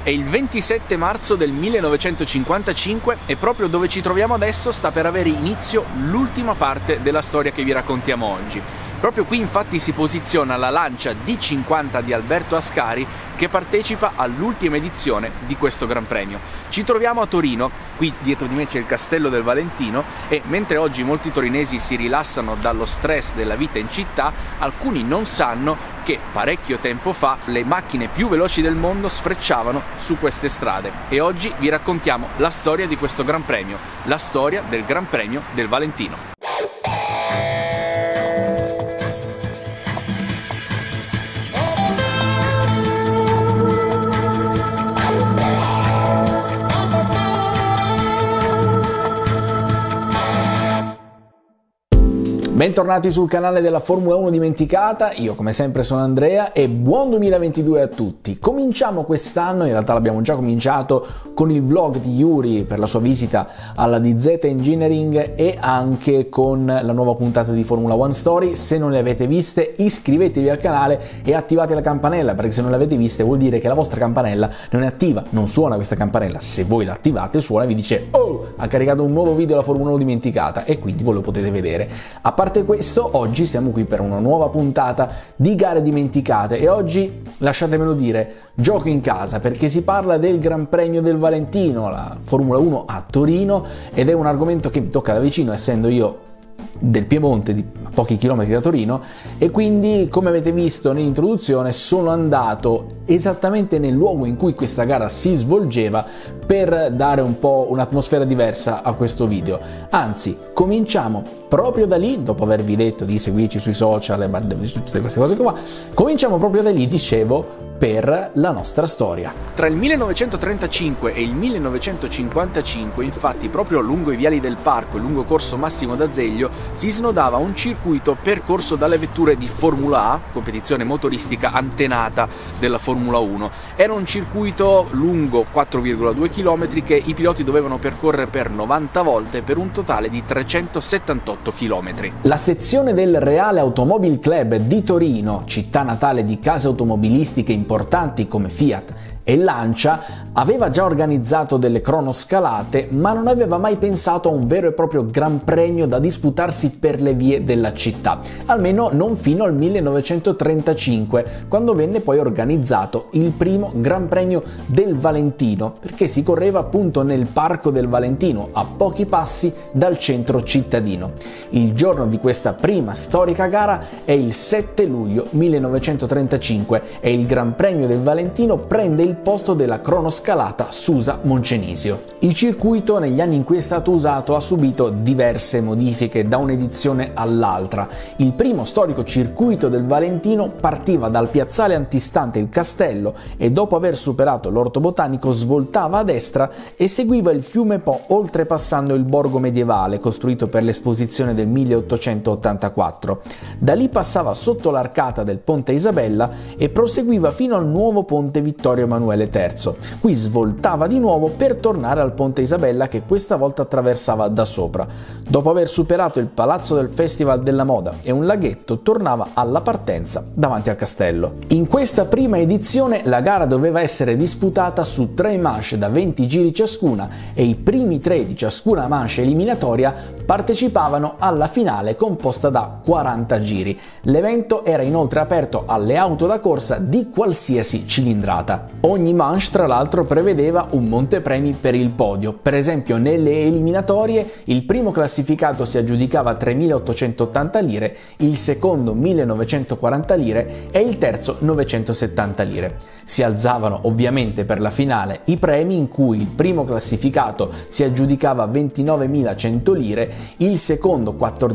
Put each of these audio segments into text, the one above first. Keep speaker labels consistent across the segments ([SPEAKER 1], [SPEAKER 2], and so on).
[SPEAKER 1] È il 27 marzo del 1955 e proprio dove ci troviamo adesso sta per avere inizio l'ultima parte della storia che vi raccontiamo oggi. Proprio qui infatti si posiziona la Lancia D50 di Alberto Ascari che partecipa all'ultima edizione di questo Gran Premio. Ci troviamo a Torino, qui dietro di me c'è il Castello del Valentino e mentre oggi molti torinesi si rilassano dallo stress della vita in città, alcuni non sanno che parecchio tempo fa le macchine più veloci del mondo sfrecciavano su queste strade e oggi vi raccontiamo la storia di questo Gran Premio, la storia del Gran Premio del Valentino.
[SPEAKER 2] Bentornati sul canale della Formula 1 dimenticata, io come sempre sono Andrea e buon 2022 a tutti. Cominciamo quest'anno, in realtà l'abbiamo già cominciato con il vlog di Yuri per la sua visita alla DZ Engineering e anche con la nuova puntata di Formula 1 Story. Se non le avete viste iscrivetevi al canale e attivate la campanella, perché se non le avete viste vuol dire che la vostra campanella non è attiva, non suona questa campanella. Se voi la attivate suona e vi dice "Oh, ha caricato un nuovo video della Formula 1 dimenticata" e quindi voi lo potete vedere. A parte questo, oggi siamo qui per una nuova puntata di gare dimenticate e oggi, lasciatemelo dire, gioco in casa perché si parla del Gran Premio del Valentino, la Formula 1 a Torino, ed è un argomento che mi tocca da vicino essendo io del Piemonte, a pochi chilometri da Torino, e quindi come avete visto nell'introduzione sono andato esattamente nel luogo in cui questa gara si svolgeva per dare un po' un'atmosfera diversa a questo video. Anzi, cominciamo proprio da lì, dopo avervi detto di seguirci sui social e tutte queste cose qua, cominciamo proprio da lì, dicevo, per la nostra storia.
[SPEAKER 1] Tra il 1935 e il 1955, infatti, proprio lungo i viali del parco e lungo corso Massimo d'Azeglio si snodava un circuito percorso dalle vetture di Formula A, competizione motoristica antenata della Formula 1. Era un circuito lungo 4,2 km che i piloti dovevano percorrere per 90 volte per un totale di 378 km.
[SPEAKER 2] La sezione del Reale Automobil Club di Torino, città natale di case automobilistiche importanti come Fiat e Lancia, aveva già organizzato delle cronoscalate, ma non aveva mai pensato a un vero e proprio Gran Premio da disputarsi per le vie della città, almeno non fino al 1935, quando venne poi organizzato il primo Gran Premio del Valentino, perché si correva appunto nel Parco del Valentino, a pochi passi dal centro cittadino. Il giorno di questa prima storica gara è il 7 luglio 1935 e il Gran Premio del Valentino prende il posto della cronoscalata Susa Moncenisio. Il circuito negli anni in cui è stato usato ha subito diverse modifiche da un'edizione all'altra. Il primo storico circuito del Valentino partiva dal piazzale antistante il castello e dopo aver superato l'orto botanico svoltava a destra e seguiva il fiume Po oltrepassando il borgo medievale costruito per l'esposizione del 1884. Da lì passava sotto l'arcata del Ponte Isabella e proseguiva fino al nuovo Ponte Vittorio Emanuele III. Qui svoltava di nuovo per tornare al Ponte Isabella che questa volta attraversava da sopra. Dopo aver superato il Palazzo del Festival della Moda e un laghetto, tornava alla partenza davanti al castello. In questa prima edizione la gara doveva essere disputata su 3 manche da 20 giri ciascuna e i primi 3 di ciascuna manche eliminatoria partecipavano alla finale composta da 40 giri. L'evento era inoltre aperto alle auto da corsa di qualsiasi cilindrata. Ogni manche tra l'altro prevedeva un montepremi per il podio. Per esempio nelle eliminatorie il primo classificato si aggiudicava 3.880 lire, il secondo 1.940 lire e il terzo 970 lire. Si alzavano ovviamente per la finale i premi in cui il primo classificato si aggiudicava 29.100 lire, il secondo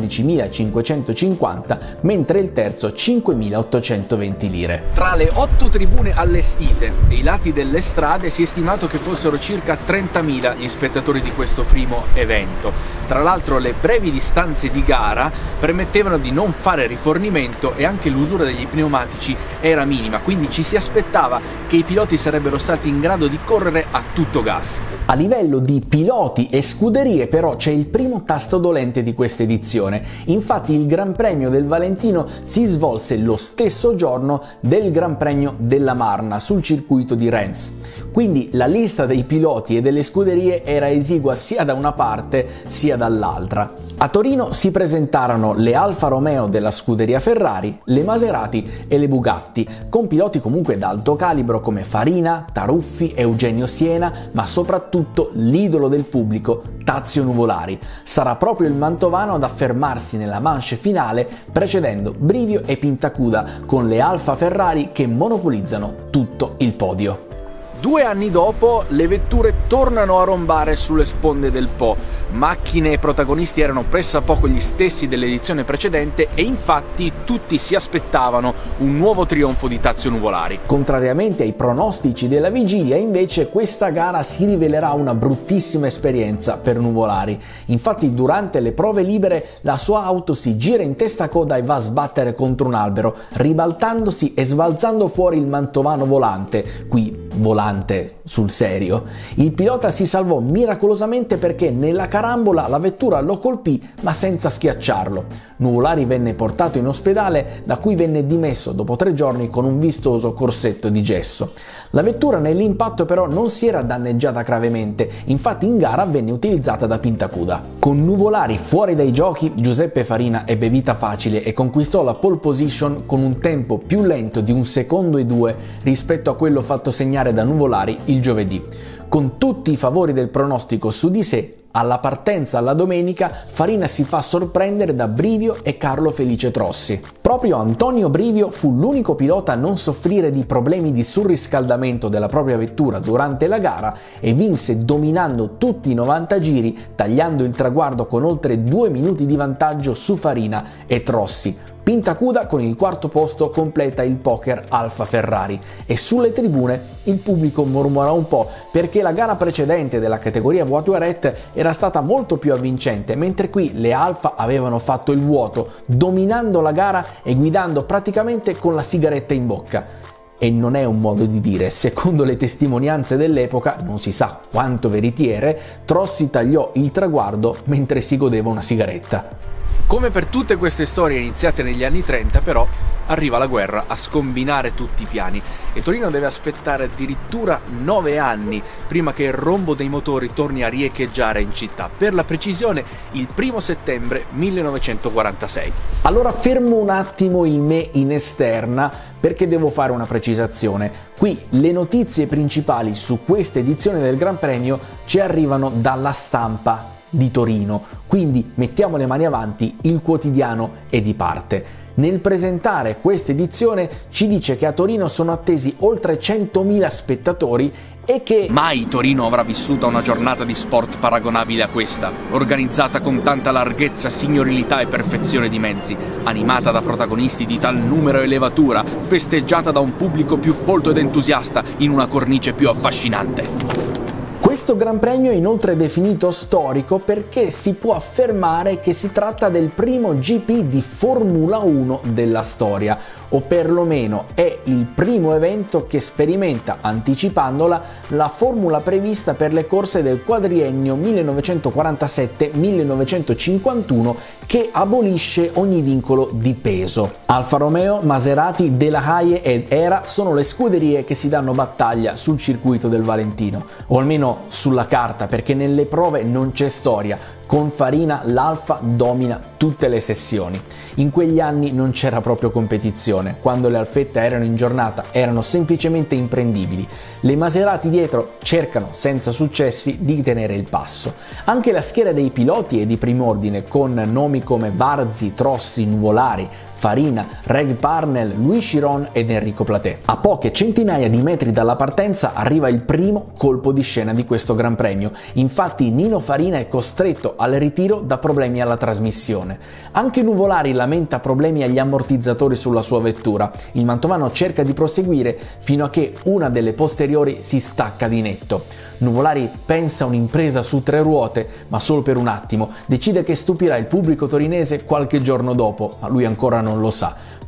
[SPEAKER 2] 14.550, mentre il terzo 5.820 lire.
[SPEAKER 1] Tra le 8 tribune allestite e i lati delle strade si è stimato che fossero circa 30.000 gli spettatori di questo primo evento. Tra l'altro le brevi distanze di gara permettevano di non fare rifornimento e anche l'usura degli pneumatici era minima, quindi ci si aspettava che i piloti sarebbero stati in grado di correre a tutto gas.
[SPEAKER 2] A livello di piloti e scuderie però c'è il primo tasto dolente di questa edizione. Infatti il Gran Premio del Valentino si svolse lo stesso giorno del Gran Premio della Marna sul circuito di Rennes. Quindi la lista dei piloti e delle scuderie era esigua sia da una parte sia dall'altra. A Torino si presentarono le Alfa Romeo della scuderia Ferrari, le Maserati e le Bugatti, con piloti comunque d'alto calibro come Farina, Taruffi, Eugenio Siena, ma soprattutto l'idolo del pubblico, Tazio Nuvolari. Sarà proprio il mantovano ad affermarsi nella manche finale, precedendo Brivio e Pintacuda con le Alfa Ferrari che monopolizzano tutto il podio.
[SPEAKER 1] 2 anni dopo le vetture tornano a rombare sulle sponde del Po. Macchine e protagonisti erano pressappoco gli stessi dell'edizione precedente e infatti tutti si aspettavano un nuovo trionfo di Tazio Nuvolari.
[SPEAKER 2] Contrariamente ai pronostici della vigilia, invece, questa gara si rivelerà una bruttissima esperienza per Nuvolari. Infatti durante le prove libere la sua auto si gira in testa coda e va a sbattere contro un albero, ribaltandosi e sbalzando fuori il mantovano volante, qui volante sul serio. Il pilota si salvò miracolosamente perché nella carambola la vettura lo colpì ma senza schiacciarlo. Nuvolari venne portato in ospedale, da cui venne dimesso dopo 3 giorni con un vistoso corsetto di gesso. La vettura nell'impatto però non si era danneggiata gravemente, infatti in gara venne utilizzata da Pintacuda. Con Nuvolari fuori dai giochi, Giuseppe Farina ebbe vita facile e conquistò la pole position con un tempo più lento di 1 secondo e 2 rispetto a quello fatto segnare da Nuvolari il giovedì. Con tutti i favori del pronostico su di sé, alla partenza alla domenica Farina si fa sorprendere da Brivio e Carlo Felice Trossi. Proprio Antonio Brivio fu l'unico pilota a non soffrire di problemi di surriscaldamento della propria vettura durante la gara e vinse dominando tutti i 90 giri, tagliando il traguardo con oltre 2 minuti di vantaggio su Farina e Trossi. Pintacuda con il 4º posto completa il poker Alfa Ferrari e sulle tribune il pubblico mormora un po' perché la gara precedente della categoria Voiturette era stata molto più avvincente, mentre qui le Alfa avevano fatto il vuoto, dominando la gara e guidando praticamente con la sigaretta in bocca. E non è un modo di dire, secondo le testimonianze dell'epoca, non si sa quanto veritiere, Trossi tagliò il traguardo mentre si godeva una sigaretta.
[SPEAKER 1] Come per tutte queste storie iniziate negli anni 30, però, arriva la guerra a scombinare tutti i piani e Torino deve aspettare addirittura 9 anni prima che il rombo dei motori torni a riecheggiare in città, per la precisione il 1° settembre 1946.
[SPEAKER 2] Allora fermo un attimo il me in esterna perché devo fare una precisazione. Qui le notizie principali su questa edizione del Gran Premio ci arrivano dalla stampa di Torino, quindi mettiamo le mani avanti, il quotidiano è di parte. Nel presentare questa edizione ci dice che a Torino sono attesi oltre 100.000 spettatori e che
[SPEAKER 1] mai Torino avrà vissuto una giornata di sport paragonabile a questa, organizzata con tanta larghezza, signorilità e perfezione di mezzi, animata da protagonisti di tal numero e levatura, festeggiata da un pubblico più folto ed entusiasta in una cornice più affascinante.
[SPEAKER 2] Questo Gran Premio è inoltre definito storico perché si può affermare che si tratta del primo GP di Formula 1 della storia, o perlomeno è il primo evento che sperimenta, anticipandola, la formula prevista per le corse del quadriennio 1947-1951 che abolisce ogni vincolo di peso. Alfa Romeo, Maserati, De La Haye ed Era sono le scuderie che si danno battaglia sul circuito del Valentino, o almeno sulla carta, perché nelle prove non c'è storia. Con Farina l'Alfa domina tutte le sessioni. In quegli anni non c'era proprio competizione, quando le Alfette erano in giornata erano semplicemente imprendibili. Le Maserati dietro cercano senza successi di tenere il passo. Anche la schiera dei piloti è di prim'ordine, con nomi come Varzi, Trossi, Nuvolari, Farina, Reg Parnell, Louis Chiron ed Enrico Platé. A poche centinaia di metri dalla partenza arriva il primo colpo di scena di questo Gran Premio. Infatti Nino Farina è costretto al ritiro da problemi alla trasmissione. Anche Nuvolari lamenta problemi agli ammortizzatori sulla sua vettura. Il mantovano cerca di proseguire fino a che una delle posteriori si stacca di netto. Nuvolari pensa a un'impresa su 3 ruote, ma solo per un attimo. Decide che stupirà il pubblico torinese qualche giorno dopo, ma lui ancora non lo sa.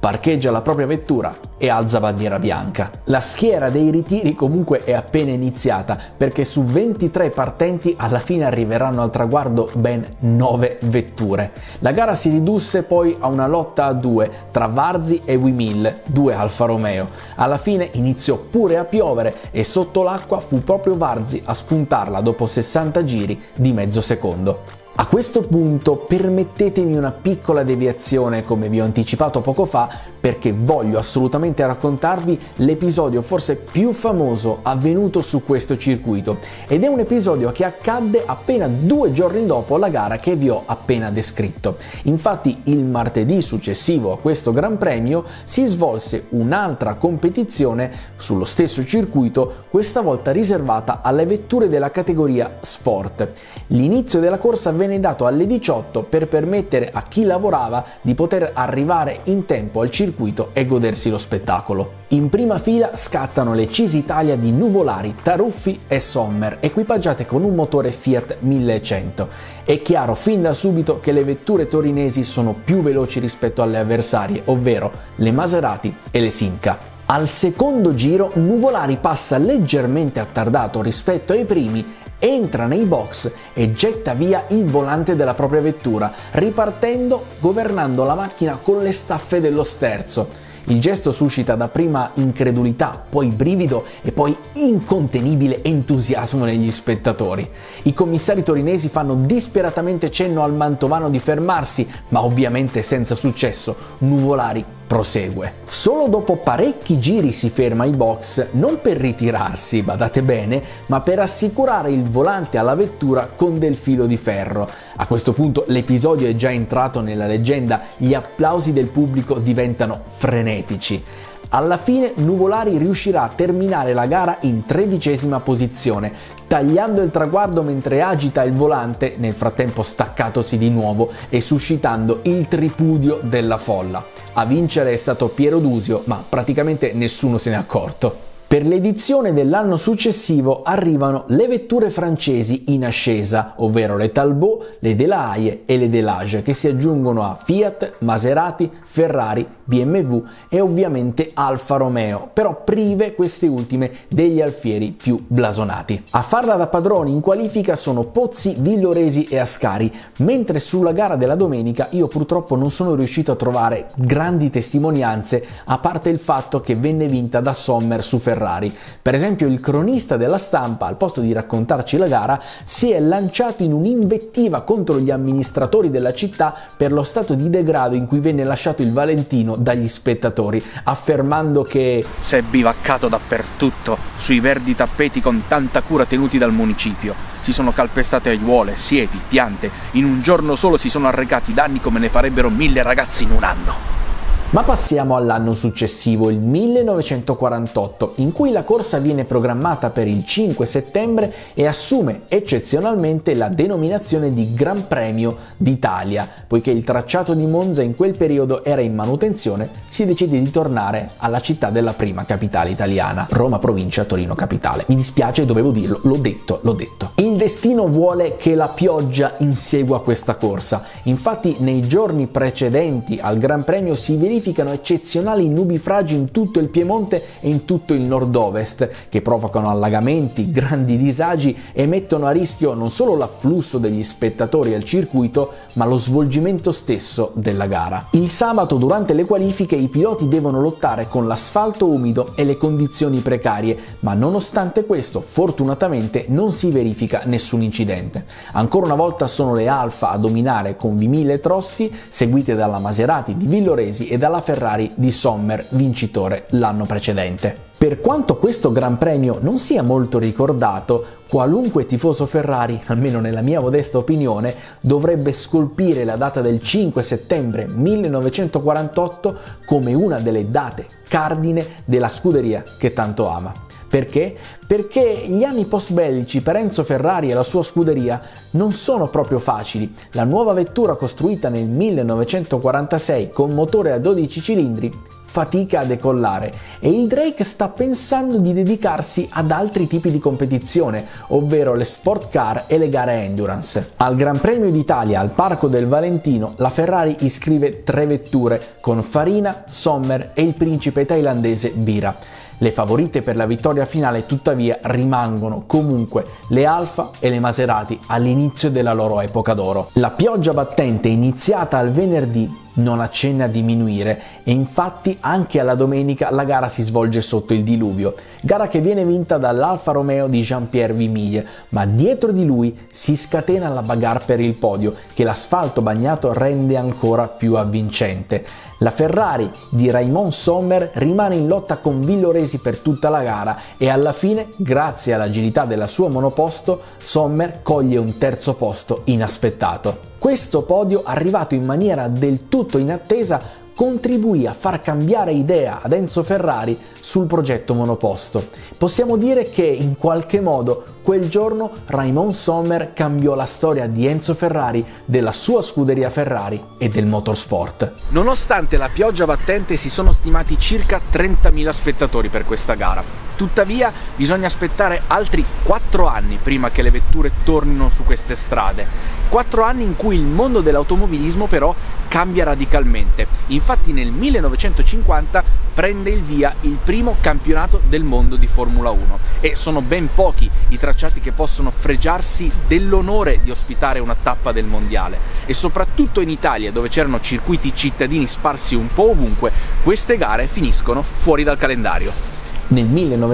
[SPEAKER 2] parcheggia la propria vettura e alza bandiera bianca. La schiera dei ritiri comunque è appena iniziata, perché su 23 partenti alla fine arriveranno al traguardo ben 9 vetture. La gara si ridusse poi a una lotta a due tra Varzi e Wimille, due Alfa Romeo. Alla fine iniziò pure a piovere e sotto l'acqua fu proprio Varzi a spuntarla dopo 60 giri di mezzo secondo. A questo punto permettetemi una piccola deviazione, come vi ho anticipato poco fa, perché voglio assolutamente raccontarvi l'episodio forse più famoso avvenuto su questo circuito, ed è un episodio che accadde appena 2 giorni dopo la gara che vi ho appena descritto. Infatti il martedì successivo a questo Gran Premio si svolse un'altra competizione sullo stesso circuito, questa volta riservata alle vetture della categoria Sport. L'inizio della corsa venne dato alle 18 per permettere a chi lavorava di poter arrivare in tempo al circuito e godersi lo spettacolo. In prima fila scattano le Cisitalia di Nuvolari, Taruffi e Sommer, equipaggiate con un motore Fiat 1100. È chiaro fin da subito che le vetture torinesi sono più veloci rispetto alle avversarie, ovvero le Maserati e le Simca. Al secondo giro Nuvolari passa leggermente attardato rispetto ai primi, entra nei box e getta via il volante della propria vettura, ripartendo governando la macchina con le staffe dello sterzo. Il gesto suscita dapprima incredulità, poi brivido e poi incontenibile entusiasmo negli spettatori. I commissari torinesi fanno disperatamente cenno al mantovano di fermarsi, ma ovviamente senza successo. Nuvolari prosegue. Solo dopo parecchi giri si ferma ai box, non per ritirarsi, badate bene, ma per assicurare il volante alla vettura con del filo di ferro. A questo punto l'episodio è già entrato nella leggenda, gli applausi del pubblico diventano frenetici. Alla fine Nuvolari riuscirà a terminare la gara in 13ª posizione, tagliando il traguardo mentre agita il volante, nel frattempo staccatosi di nuovo e suscitando il tripudio della folla. A vincere è stato Piero Dusio, ma praticamente nessuno se n'è accorto. Per l'edizione dell'anno successivo arrivano le vetture francesi in ascesa, ovvero le Talbot, le Delahaye e le Delage, che si aggiungono a Fiat, Maserati, Ferrari, BMW e ovviamente Alfa Romeo, però prive queste ultime degli alfieri più blasonati. A farla da padroni in qualifica sono Pozzi, Villoresi e Ascari, mentre sulla gara della domenica io purtroppo non sono riuscito a trovare grandi testimonianze, a parte il fatto che venne vinta da Sommer su Ferrari. Per esempio il cronista della Stampa, al posto di raccontarci la gara, si è lanciato in un'invettiva contro gli amministratori della città per lo stato di degrado in cui venne lasciato il Valentino dagli spettatori, affermando che
[SPEAKER 1] «s'è bivaccato dappertutto, sui verdi tappeti con tanta cura tenuti dal municipio. Si sono calpestate aiuole, siepi, piante. In un giorno solo si sono arrecati danni come ne farebbero 1000 ragazzi in un anno».
[SPEAKER 2] Ma passiamo all'anno successivo, il 1948, in cui la corsa viene programmata per il 5 settembre e assume eccezionalmente la denominazione di Gran Premio d'Italia. Poiché il tracciato di Monza in quel periodo era in manutenzione, si decide di tornare alla città della prima capitale italiana, Roma provincia, Torino capitale. Mi dispiace, dovevo dirlo, l'ho detto. Il destino vuole che la pioggia insegua questa corsa. Infatti nei giorni precedenti al Gran Premio si verificano eccezionali nubifragi in tutto il Piemonte e in tutto il nord-ovest, che provocano allagamenti, grandi disagi e mettono a rischio non solo l'afflusso degli spettatori al circuito, ma lo svolgimento stesso della gara. Il sabato, durante le qualifiche, i piloti devono lottare con l'asfalto umido e le condizioni precarie, ma nonostante questo, fortunatamente non si verifica nessun incidente. Ancora una volta sono le Alfa a dominare con Vimille e Trossi, seguite dalla Maserati di Villoresi e dalla Ferrari di Sommer, vincitore l'anno precedente. Per quanto questo Gran Premio non sia molto ricordato, qualunque tifoso Ferrari, almeno nella mia modesta opinione, dovrebbe scolpire la data del 5 settembre 1948 come una delle date cardine della scuderia che tanto ama. Perché? Perché gli anni post-bellici per Enzo Ferrari e la sua scuderia non sono proprio facili. La nuova vettura costruita nel 1946 con motore a 12 cilindri fatica a decollare e il Drake sta pensando di dedicarsi ad altri tipi di competizione, ovvero le sport car e le gare endurance. Al Gran Premio d'Italia al Parco del Valentino la Ferrari iscrive 3 vetture con Farina, Sommer e il principe thailandese Bira. Le favorite per la vittoria finale tuttavia rimangono comunque le Alfa e le Maserati all'inizio della loro epoca d'oro. La pioggia battente iniziata al venerdì non accenna a diminuire e infatti anche alla domenica la gara si svolge sotto il diluvio, gara che viene vinta dall'Alfa Romeo di Jean-Pierre Vimille, ma dietro di lui si scatena la bagarre per il podio che l'asfalto bagnato rende ancora più avvincente. La Ferrari di Raymond Sommer rimane in lotta con Villoresi per tutta la gara e alla fine, grazie all'agilità della sua monoposto, Sommer coglie un terzo posto inaspettato. Questo podio, arrivato in maniera del tutto inattesa, contribuì a far cambiare idea ad Enzo Ferrari sul progetto monoposto. Possiamo dire che in qualche modo quel giorno Raymond Sommer cambiò la storia di Enzo Ferrari, della sua scuderia Ferrari e del motorsport.
[SPEAKER 1] Nonostante la pioggia battente si sono stimati circa 30.000 spettatori per questa gara. Tuttavia bisogna aspettare altri 4 anni prima che le vetture tornino su queste strade. 4 anni in cui il mondo dell'automobilismo però cambia radicalmente. Infatti nel 1950 prende il via il primo campionato del mondo di Formula 1 e sono ben pochi i tracciati che possono fregiarsi dell'onore di ospitare una tappa del mondiale e soprattutto in Italia, dove c'erano circuiti cittadini sparsi un po' ovunque, queste gare finiscono fuori dal calendario.
[SPEAKER 2] Nel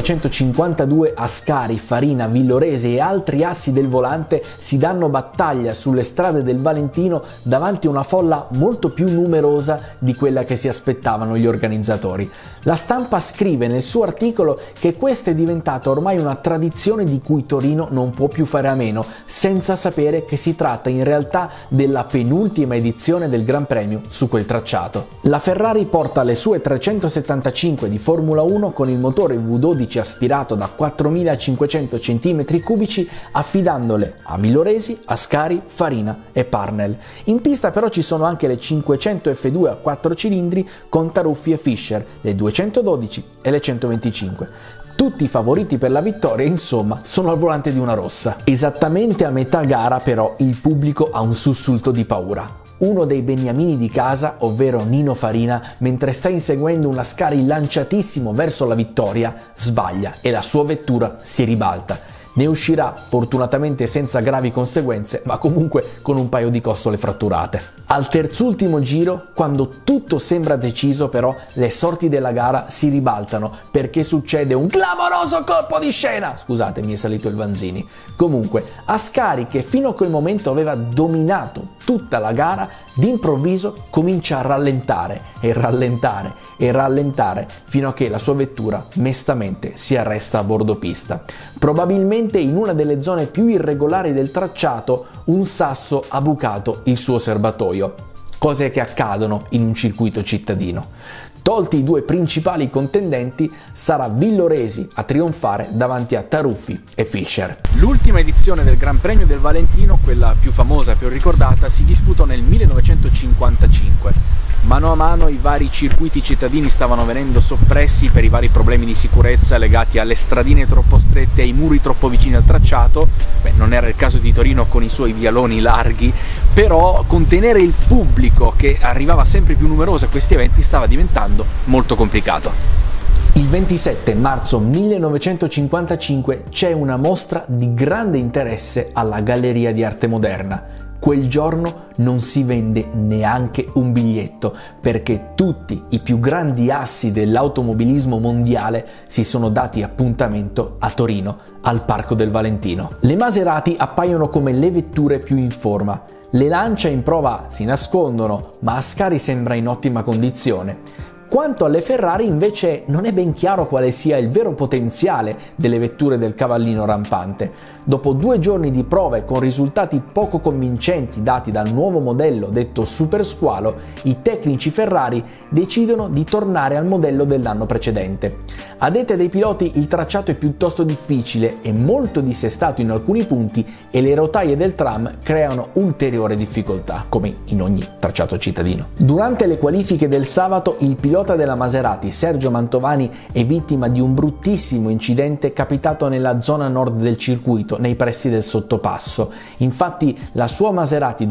[SPEAKER 2] 1952 Ascari, Farina, Villoresi e altri assi del volante si danno battaglia sulle strade del Valentino davanti a una folla molto più numerosa di quella che si aspettavano gli organizzatori. La stampa scrive nel suo articolo che questa è diventata ormai una tradizione di cui Torino non può più fare a meno, senza sapere che si tratta in realtà della penultima edizione del Gran Premio su quel tracciato. La Ferrari porta le sue 375 di Formula 1 con il motore V12 aspirato da 4500 cm3, affidandole a Villoresi, Ascari, Farina e Parnell. In pista però ci sono anche le 500 F2 a 4 cilindri con Taruffi e Fischer, le 212 e le 125. Tutti i favoriti per la vittoria, insomma, sono al volante di una rossa. Esattamente a metà gara però il pubblico ha un sussulto di paura. Uno dei beniamini di casa, ovvero Nino Farina, mentre sta inseguendo un Ascari lanciatissimo verso la vittoria, sbaglia e la sua vettura si ribalta. Ne uscirà fortunatamente senza gravi conseguenze, ma comunque con un paio di costole fratturate. Al terzultimo giro, quando tutto sembra deciso però, le sorti della gara si ribaltano perché succede un clamoroso colpo di scena. Scusate, mi è salito il Vanzini. Comunque, Ascari, che fino a quel momento aveva dominato tutta la gara, d'improvviso comincia a rallentare e rallentare e rallentare fino a che la sua vettura mestamente si arresta a bordo pista. Probabilmente in una delle zone più irregolari del tracciato un sasso ha bucato il suo serbatoio, cose che accadono in un circuito cittadino. Tolti i due principali contendenti, sarà Villoresi a trionfare davanti a Taruffi e Fischer.
[SPEAKER 1] L'ultima edizione del Gran Premio del Valentino, quella più famosa e più ricordata, si disputò nel 1955. Mano a mano i vari circuiti cittadini stavano venendo soppressi per i vari problemi di sicurezza legati alle stradine troppo strette e ai muri troppo vicini al tracciato. Non era il caso di Torino con i suoi vialoni larghi, però contenere il pubblico che arrivava sempre più numeroso a questi eventi stava diventando molto complicato.
[SPEAKER 2] Il 27 marzo 1955 c'è una mostra di grande interesse alla Galleria di Arte Moderna. Quel giorno non si vende neanche un biglietto perché tutti i più grandi assi dell'automobilismo mondiale si sono dati appuntamento a Torino, al Parco del Valentino. Le Maserati appaiono come le vetture più in forma. Le Lancia in prova si nascondono, ma Ascari sembra in ottima condizione. Quanto alle Ferrari invece non è ben chiaro quale sia il vero potenziale delle vetture del cavallino rampante. Dopo 2 giorni di prove con risultati poco convincenti dati dal nuovo modello detto Super Squalo, i tecnici Ferrari decidono di tornare al modello dell'anno precedente. A detta dei piloti il tracciato è piuttosto difficile e molto dissestato in alcuni punti e le rotaie del tram creano ulteriore difficoltà, come in ogni tracciato cittadino. Durante le qualifiche del sabato il pilota pilota della Maserati, Sergio Mantovani, è vittima di un bruttissimo incidente capitato nella zona nord del circuito, nei pressi del sottopasso. Infatti la sua Maserati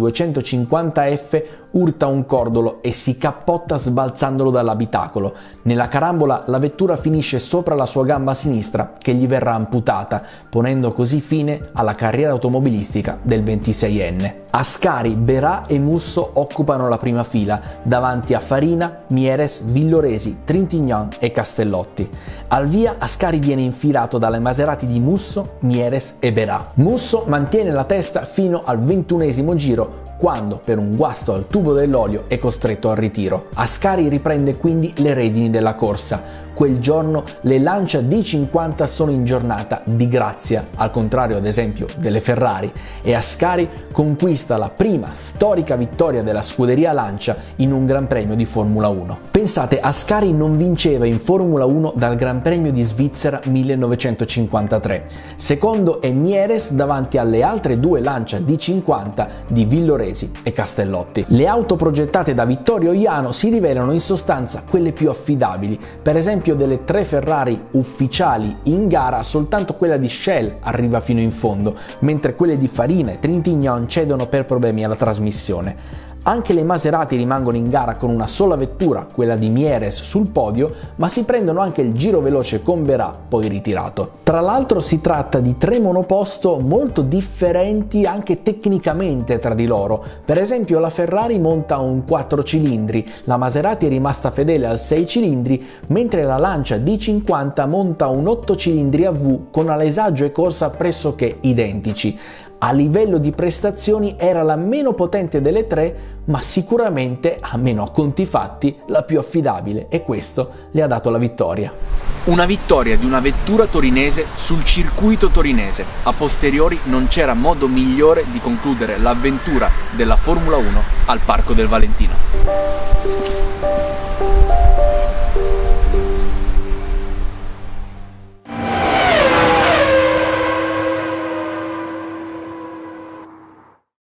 [SPEAKER 2] 250F urta un cordolo e si cappotta sbalzandolo dall'abitacolo. Nella carambola la vettura finisce sopra la sua gamba sinistra, che gli verrà amputata, ponendo così fine alla carriera automobilistica del 26enne. Ascari, Berà e Musso occupano la prima fila, davanti a Farina, Mieres, Villoresi, Trintignant e Castellotti. Al via Ascari viene infilato dalle Maserati di Musso, Mieres e Berà. Musso mantiene la testa fino al 21esimo giro, quando per un guasto al tubo dell'olio è costretto al ritiro. Ascari riprende quindi le redini della corsa. Quel giorno le Lancia D50 sono in giornata di grazia, al contrario ad esempio delle Ferrari, e Ascari conquista la prima storica vittoria della scuderia Lancia in un Gran Premio di Formula 1. Pensate, Ascari non vinceva in Formula 1 dal Gran Premio di Svizzera 1953. Secondo è Mieres davanti alle altre due Lancia D50 di Villoresi e Castellotti. Le auto progettate da Vittorio Iano si rivelano in sostanza quelle più affidabili. Per esempio, delle 3 Ferrari ufficiali in gara, soltanto quella di Shell arriva fino in fondo, mentre quelle di Farina e Trintignant cedono per problemi alla trasmissione. Anche le Maserati rimangono in gara con una sola vettura, quella di Mieres, sul podio, ma si prendono anche il giro veloce con Berà, poi ritirato. Tra l'altro si tratta di 3 monoposto molto differenti anche tecnicamente tra di loro. Per esempio la Ferrari monta un 4 cilindri, la Maserati è rimasta fedele al 6 cilindri, mentre la Lancia D50 monta un 8 cilindri a V con alessaggio e corsa pressoché identici. A livello di prestazioni era la meno potente delle 3, ma sicuramente, almeno a conti fatti, la più affidabile, e questo le ha dato la vittoria.
[SPEAKER 1] Una vittoria di una vettura torinese sul circuito torinese. A posteriori non c'era modo migliore di concludere l'avventura della Formula 1 al Parco del Valentino.